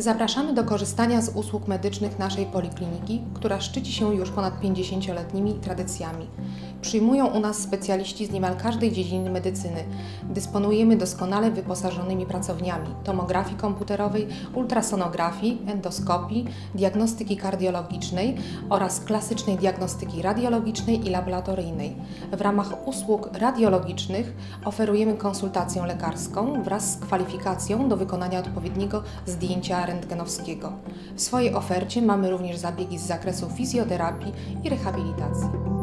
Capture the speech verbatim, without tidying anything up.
Zapraszamy do korzystania z usług medycznych naszej polikliniki, która szczyci się już ponad pięćdziesięcioletnimi tradycjami. Przyjmują u nas specjaliści z niemal każdej dziedziny medycyny. Dysponujemy doskonale wyposażonymi pracowniami tomografii komputerowej, ultrasonografii, endoskopii, diagnostyki kardiologicznej oraz klasycznej diagnostyki radiologicznej i laboratoryjnej. W ramach usług radiologicznych oferujemy konsultację lekarską wraz z kwalifikacją do wykonania odpowiedniego zdjęcia rentgenowskiego. W swojej ofercie mamy również zabiegi z zakresu fizjoterapii i rehabilitacji.